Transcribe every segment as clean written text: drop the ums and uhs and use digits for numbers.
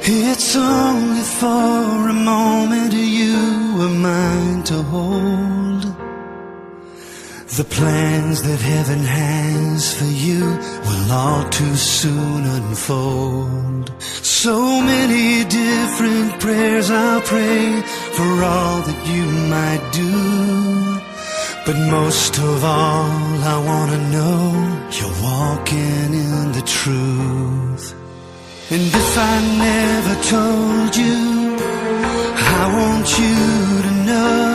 It's only for a moment you are mine to hold. The plans that heaven has for you will all too soon unfold. So many different prayers I'll pray for all that you might do, but most of all I want to know you're walking in the truth. And if I never told you, I want you to know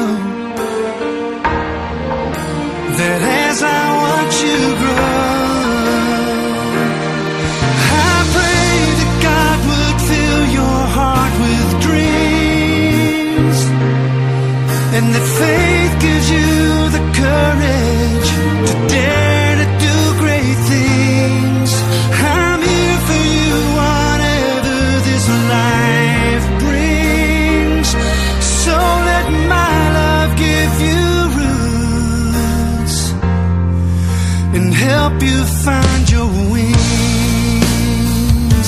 that as I watch you grow, I pray that God would fill your heart with dreams, and that faith gives you the courage to dare to do great things. I'm here for you, whatever this life brings. So let my love give you roots and help you find your wings.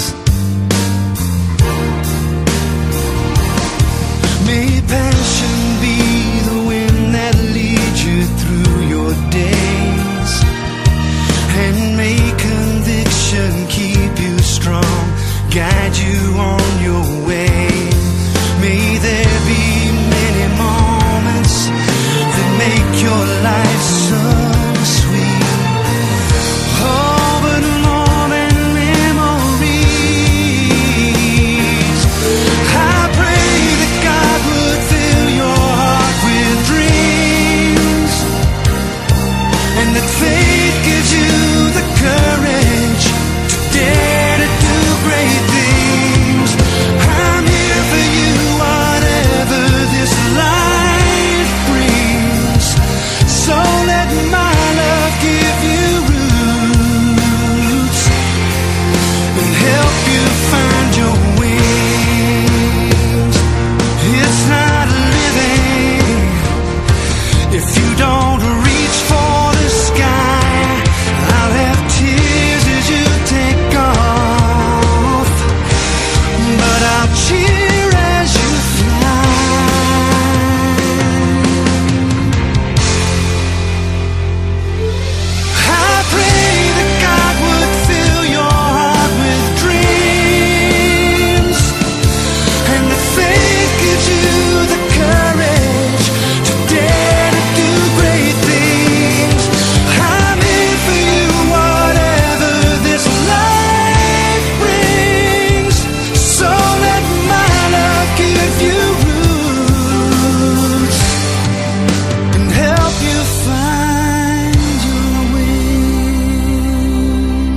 May passion be the wind that leads you through your days, and may conviction keep you strong, guide you on your way. May there be many moments that make your life so sweet. Oh, but more than memories, I pray that God would fill your heart with dreams, and that faith gives you the courage to dare to do great things. I'm here for you, whatever this life brings. So let my love give you roots and help you find your wings. It's not living if you don't reach for the sky. I'll have tears as you take off, but I'll cheer as you fly. I pray that God would fill your heart with dreams, and that faith gives you the courage to dare to do great things. I'm here for you, whatever this life brings. So let my love give you roots and help you find your wings.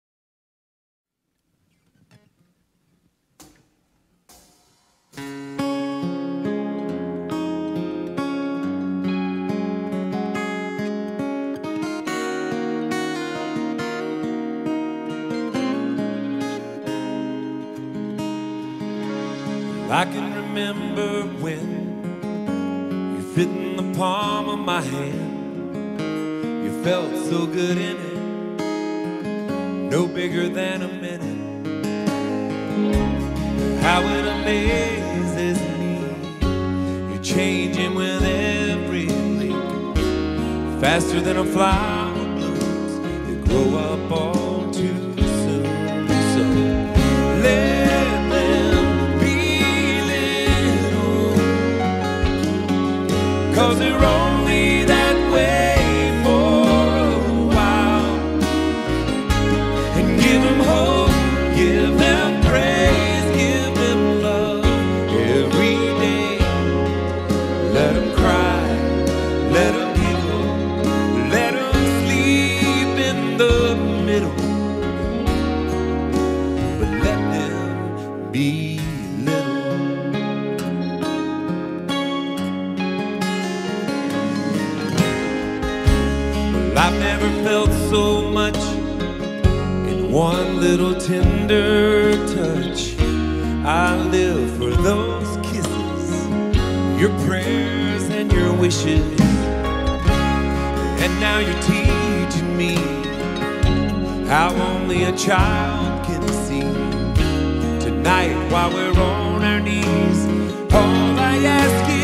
I can remember when you fit in the palm of my hand. You felt so good in it, no bigger than a minute. How it amazes me, you're changing with every blink, faster than a flower blooms. You grow up all too soon. So let them be little, 'cause they're only that way for a while. And give them hope, give them praise, give them love every day. Let them cry, let them giggle, let them sleep in the middle, but let them be little. Well, I've never felt so much in one little tender touch. I live for those kisses, your prayers and your wishes. And now you're teaching me how only a child can see, to night while we're on our knees. All I ask